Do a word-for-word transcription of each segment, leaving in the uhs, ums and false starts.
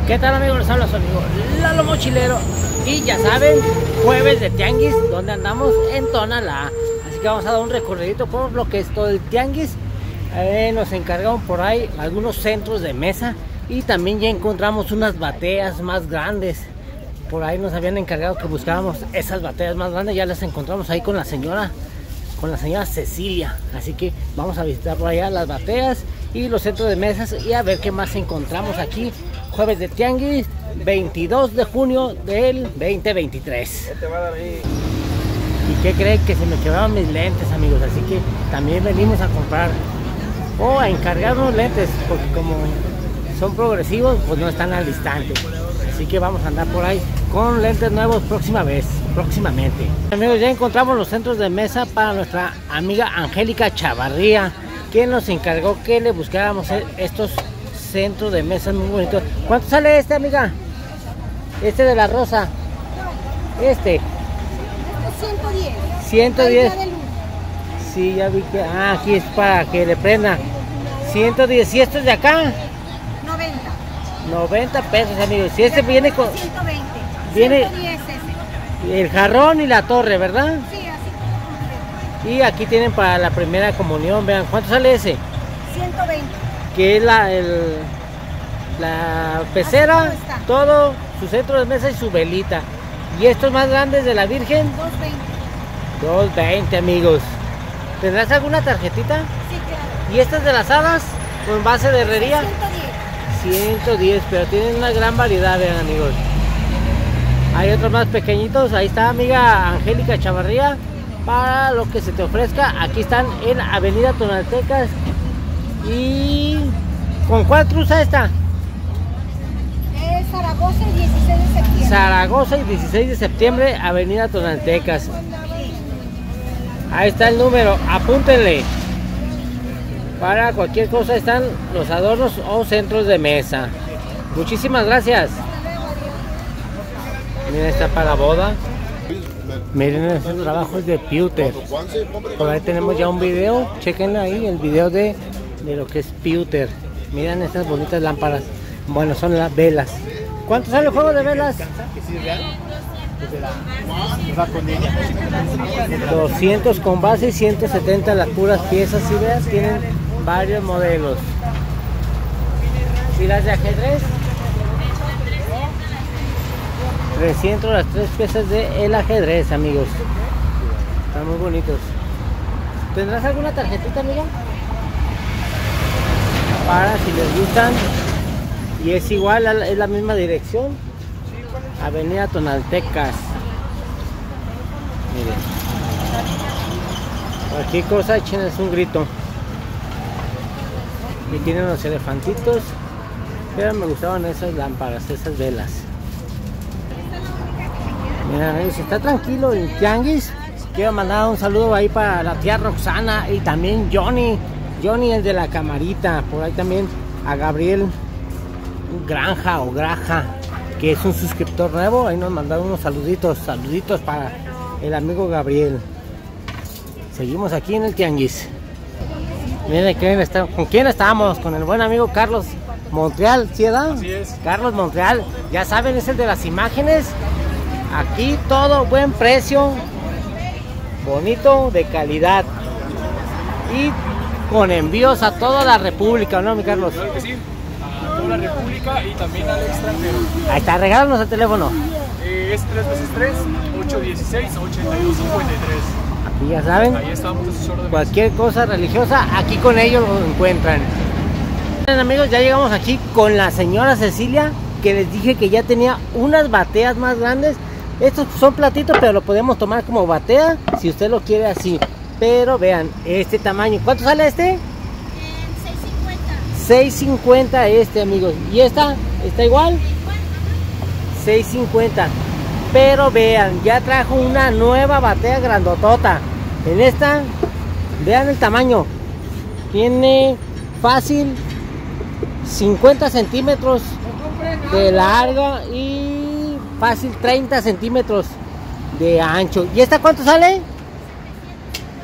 ¿Qué tal, amigos? Les habla su amigo Lalo Mochilero. Y ya saben, jueves de tianguis, donde andamos en Tonalá. Así que vamos a dar un recorrido por lo que es todo el tianguis. eh, Nos encargaron por ahí algunos centros de mesa. Y también ya encontramos unas bateas más grandes. Por ahí nos habían encargado que buscáramos esas bateas más grandes. Ya las encontramos ahí con la señora Con la señora Cecilia. Así que vamos a visitar por allá las bateas y los centros de mesas y a ver qué más encontramos aquí. Jueves de tianguis, veintidós de junio del veinte veintitrés. ¿Y qué creen? Que se me quedaron mis lentes, amigos. Así que también venimos a comprar o a encargarnos lentes, porque como son progresivos, pues no están al instante. Así que vamos a andar por ahí con lentes nuevos próxima vez, próximamente. Amigos, ya encontramos los centros de mesa para nuestra amiga Angélica Chavarría, quien nos encargó que le buscáramos estos centros de mesas muy bonitos. ¿Cuánto sale este, amiga? Este de la rosa. Este. ciento diez. ciento diez. Sí, ya vi que... Ah, aquí es para que le prenda. ciento diez. ¿Y estos de acá? noventa. noventa pesos, amigos. Si este viene con... ciento veinte. Viene ciento diez ese. el jarrón y la torre, ¿verdad? Sí, así. Y aquí tienen para la primera comunión. Vean, ¿cuánto sale ese? ciento veinte. Que es la, el, la pecera, todo, su centro de mesa y su velita. Y estos más grandes de la Virgen, doscientos veinte. doscientos veinte, amigos. ¿Tendrás alguna tarjetita? Sí, claro. ¿Y estas de las hadas con base de herrería? ciento diez. ciento diez, pero tienen una gran variedad, vean, amigos. Hay otros más pequeñitos. Ahí está, amiga Angélica Chavarría, para lo que se te ofrezca. Aquí están en Avenida Tonaltecas. ¿Y con cuál cruza esta? Es Zaragoza y dieciséis de septiembre. Zaragoza y dieciséis de septiembre, Avenida Tonaltecas. Ahí está el número, apúntenle. Para cualquier cosa están los adornos o centros de mesa. Muchísimas gracias. Miren, está para la boda. Miren, ese trabajo es de Pewter. Por ahí tenemos ya un video. Chequen ahí el video de, de lo que es Pewter. Miren estas bonitas lámparas. Bueno, son las velas. ¿Cuánto sale el juego de velas? doscientos con base y ciento setenta las puras piezas. Si veas, tienen varios modelos. ¿Y las de ajedrez? trescientos las tres piezas de el ajedrez, amigos. Están muy bonitos. ¿Tendrás alguna tarjetita, amiga? Para si les gustan. Y es igual, es la misma dirección. Avenida Tonaltecas. Miren. Cualquier cosa, échenles un grito. Y tienen los elefantitos. Pero me gustaban esas lámparas, esas velas. Miren, amigos, está tranquilo el tianguis. Quiero mandar un saludo ahí para la tía Roxana y también Johnny. Johnny, el de la camarita. Por ahí también a Gabriel Granja o Graja, que es un suscriptor nuevo. Ahí nos mandaron unos saluditos. Saluditos para el amigo Gabriel. Seguimos aquí en el tianguis. Miren, ¿quién está? ¿Con quién estamos? Con el buen amigo Carlos Montreal, ¿sí, edad? Así es. Carlos Montreal, ya saben, es el de las imágenes. Aquí todo buen precio, bonito, de calidad y con envíos a toda la República, ¿no, mi Carlos? Claro que sí, a toda la República y también al extranjero. Ahí está, regálanos el teléfono. Eh, es tres veces tres, ocho dieciséis, ochenta y dos cincuenta y tres. Aquí ya saben, Ahí estamos a sus órdenes. cualquier cosa religiosa, aquí con ellos lo encuentran. Bien, amigos, ya llegamos aquí con la señora Cecilia, que les dije que ya tenía unas bateas más grandes. Estos son platitos, pero lo podemos tomar como batea si usted lo quiere así. Pero vean, este tamaño. ¿Cuánto sale este? seis cincuenta. seis cincuenta este, amigos. ¿Y esta? ¿Está igual? seis cincuenta. Pero vean, ya trajo una nueva batea grandotota. En esta, vean el tamaño. Tiene fácil cincuenta centímetros de larga y fácil treinta centímetros de ancho. ¿Y esta cuánto sale?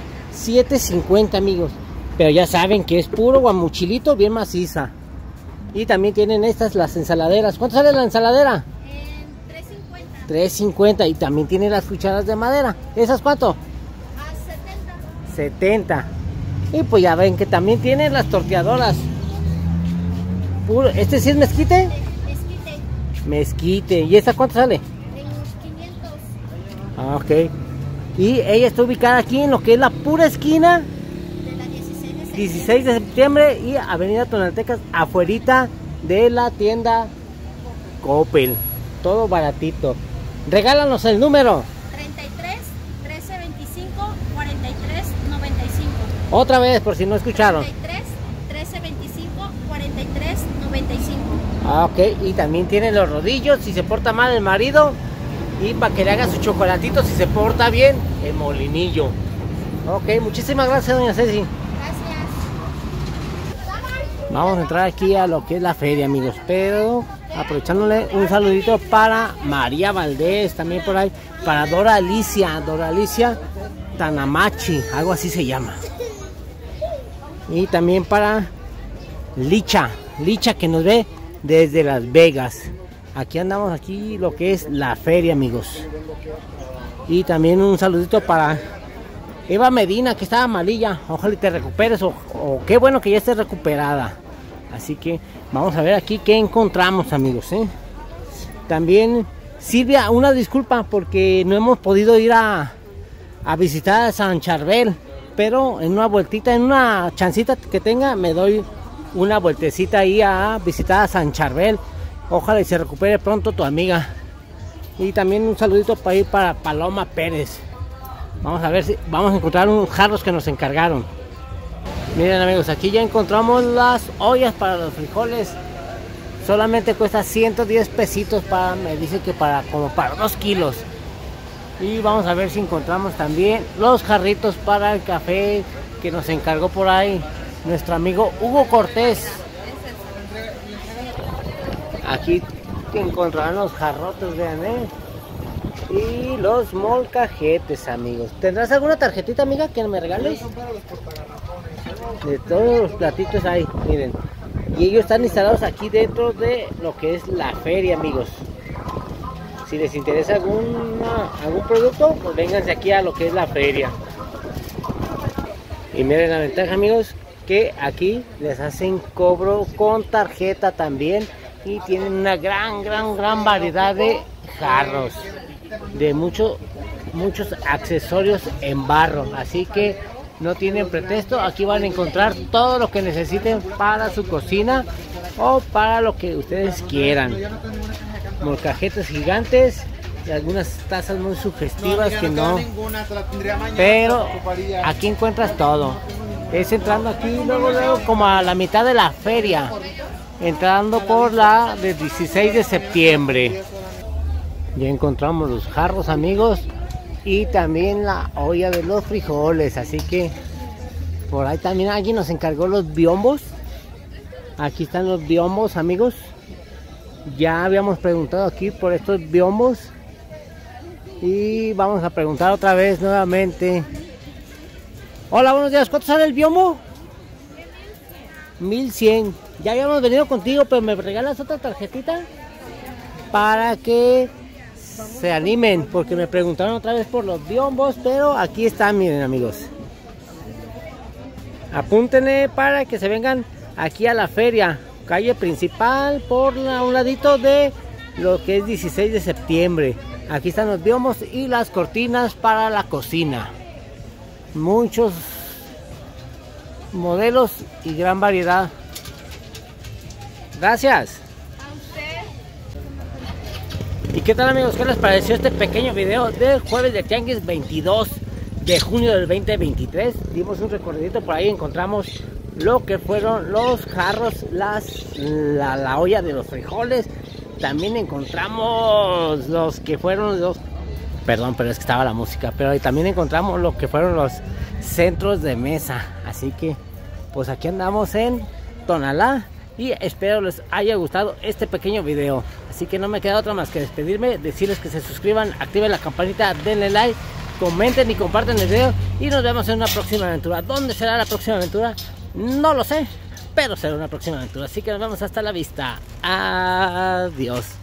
siete cincuenta, amigos. Pero ya saben que es puro guamuchilito bien maciza. Y también tienen estas, las ensaladeras. ¿Cuánto sale la ensaladera? En tres cincuenta. tres cincuenta. Y también tienen las cucharas de madera. ¿Esas cuánto? A setenta. setenta. Y pues ya ven que también tienen las torteadoras. Puro, ¿este sí es mezquite? Mezquite. Mezquite. ¿Y esta cuánto sale? En quinientos. Ah, ok. Y ella está ubicada aquí en lo que es la pura esquina De la dieciséis de septiembre. dieciséis de septiembre y Avenida Tonaltecas, afuerita de la tienda Coppel. Todo baratito. Regálanos el número. treinta y tres, trece veinticinco, cuarenta y tres, noventa y cinco. Otra vez, por si no escucharon. treinta y tres, trece veinticinco, cuarenta y tres, noventa y cinco. Ah, ok. Y también tiene los rodillos si se porta mal el marido. Y para que le haga su chocolatito si se porta bien, el molinillo. Ok, muchísimas gracias, doña Ceci. Gracias. Vamos a entrar aquí a lo que es la feria, amigos. Pero aprovechándole un saludito para María Valdés, también por ahí. Para Dora Alicia, Dora Alicia Tanamachi, algo así se llama. Y también para Licha, Licha que nos ve desde Las Vegas. Aquí andamos, aquí lo que es la feria, amigos. Y también un saludito para Eva Medina, que estaba malilla. Ojalá y te recuperes, o, o qué bueno que ya estés recuperada. Así que vamos a ver aquí qué encontramos, amigos, ¿eh? También Silvia, una disculpa porque no hemos podido ir a, a visitar a San Charbel. Pero en una vueltita, en una chancita que tenga, me doy una vueltecita ahí a visitar a San Charbel. Ojalá y se recupere pronto tu amiga. Y también un saludito para ir para Paloma Pérez. Vamos a ver si vamos a encontrar unos jarros que nos encargaron. Miren, amigos, aquí ya encontramos las ollas para los frijoles. Solamente cuesta ciento diez pesitos para, me dice que para como para dos kilos. Y vamos a ver si encontramos también los jarritos para el café que nos encargó por ahí nuestro amigo Hugo Cortés. Aquí encontrarán los jarrotes, vean, ¿eh? Y los molcajetes, amigos. ¿Tendrás alguna tarjetita, amiga, que me regales? De todos los platitos hay, miren. Y ellos están instalados aquí dentro de lo que es la feria, amigos. Si les interesa alguna, algún producto, pues vénganse aquí a lo que es la feria. Y miren la ventaja, amigos, que aquí les hacen cobro con tarjeta también. Y tienen una gran, gran, gran variedad de jarros. De muchos, muchos accesorios en barro. Así que no tienen pretexto. Aquí van a encontrar todo lo que necesiten para su cocina o para lo que ustedes quieran. Molcajetes gigantes y algunas tazas muy sugestivas que no. Pero aquí encuentras todo. Es entrando aquí luego, luego como a la mitad de la feria. Entrando por la de dieciséis de septiembre. Ya encontramos los jarros, amigos. Y también la olla de los frijoles. Así que por ahí también alguien nos encargó los biombos. Aquí están los biombos, amigos. Ya habíamos preguntado aquí por estos biombos. Y vamos a preguntar otra vez nuevamente. Hola, buenos días. ¿Cuánto sale el biombo? mil cien. Ya habíamos venido contigo, pero me regalas otra tarjetita para que se animen, porque me preguntaron otra vez por los biombos, pero aquí están, miren, amigos. Apúntenle para que se vengan aquí a la feria, calle principal, por la, un ladito de lo que es dieciséis de septiembre. Aquí están los biombos y las cortinas para la cocina. Muchos modelos y gran variedad. Gracias. ¿Y qué tal, amigos? ¿Qué les pareció este pequeño video del jueves de Tianguis veintidós de junio del veinte veintitrés? Dimos un recorridito, por ahí encontramos lo que fueron los jarros, las, la, la olla de los frijoles. También encontramos los que fueron los... Perdón, pero es que estaba la música. Pero también encontramos lo que fueron los centros de mesa. Así que, pues aquí andamos en Tonalá. Y espero les haya gustado este pequeño video. Así que no me queda otra más que despedirme, decirles que se suscriban, activen la campanita, denle like, comenten y compartan el video. Y nos vemos en una próxima aventura. ¿Dónde será la próxima aventura? No lo sé, pero será una próxima aventura. Así que nos vemos hasta la vista. Adiós.